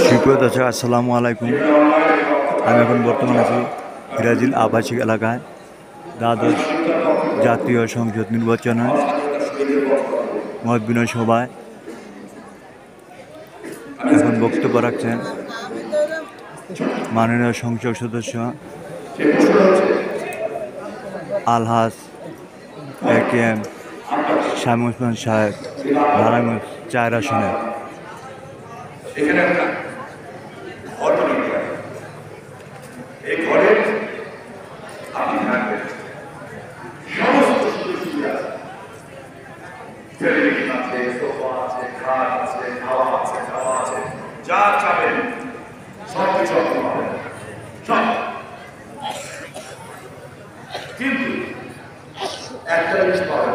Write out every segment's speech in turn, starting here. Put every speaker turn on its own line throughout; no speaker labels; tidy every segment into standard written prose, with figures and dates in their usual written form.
সুপ্রিয় দর্শক, আসসালামু আলাইকুম। আমি এখন বর্তমানে আছি ব্রাজিল আবাসিক এলাকায় দ্বাদশ জাতীয় সংসদ নির্বাচনে মত বিনিময় সভায় এখন বক্তব্য রাখছেন মাননীয় সংসদ সদস্য আলহাজ এ.কে.এম. শামীম ওসমান সাহেব, নারায়ণগঞ্জ 4 আসনে।
এখানে একটা ঘর তৈরি করা, এই ঘরে আপনি থাকবেন, সমস্ত সুযোগ সুবিধা আছে, টেলিভিশন আছে, সোফা আছে, খাট আছে, খাওয়া আছে, যা চাবেন সব কিছু আপনি পাবেন, সব। কিন্তু একটা জিনিস পাবেন,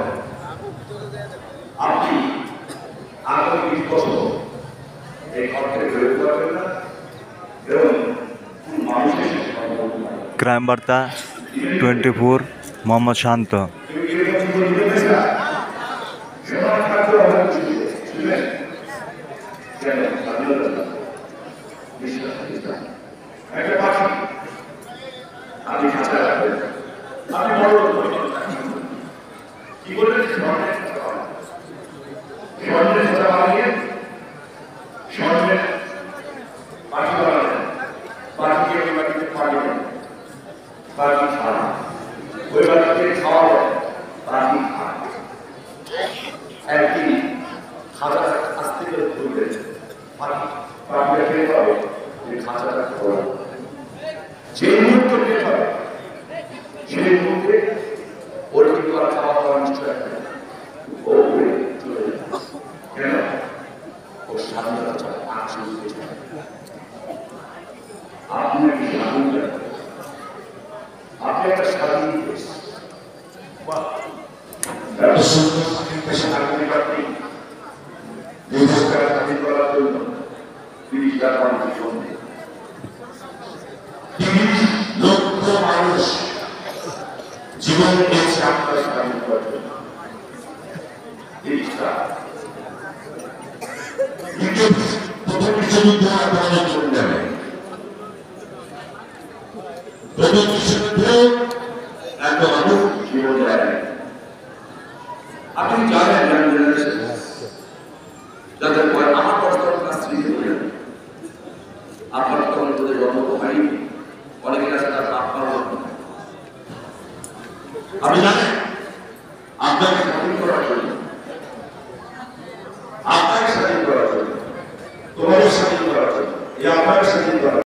আপনি আগামী 20 বছর
ক্রাইম বার্তা 24 মোহাম্মদ শান্ত।
কি বলবেন? স্বর্ণের পাখি বানাবেন, পাখিকে ওই বাড়িতে পাঠাবেন, পাখি খাওয়া, ওই বাড়িতে খাওয়াবেন, পাখি খাওয়া। একদিন খাঁচাটা আস্তে করে খুলবেন, পাখিটা টের পাবে যে খাঁচাটা খোলা। যে মুহূর্তে টের পাবে সেই মুহূর্তে ওর কিন্তু আর খাওয়া দাওয়া নিশ্চয় ও চলে যাবে। কেন? ওর স্বাধীনতা চায়, আচরণকে চায়। আপনি নাকি স্বাধীনতা, আপনি একটা স্বাধীন দেশ, এত সুন্দর স্বাধীন দেশে নাগরিক আপনি দেশকে স্বাধীন করার জন্য 30টা মানুষ সন্ধে 30 লক্ষ মানুষ জীবন দিয়েছে আপনার স্বাধীন করার জন্য। 30টা প্রথম বিশ্বযুদ্ধ আপনাদের চলে যাবে, প্রথম বিশ্বযুদ্ধেও এত মানুষ জীবন দেয়। আপনি জানেন যাদের আমার পড়াশোনার স্ত্রী আপনার তখন যদি জন্ম হয়নি, অনেকের কাছে তার আপনার আপনি জানেন আপনাকে স্বাধীন করার জন্য, আপনাকে স্বাধীন করার জন্য, তোমাদের স্বাধীন করার জন্য, এই আপনাকে স্বাধীন করার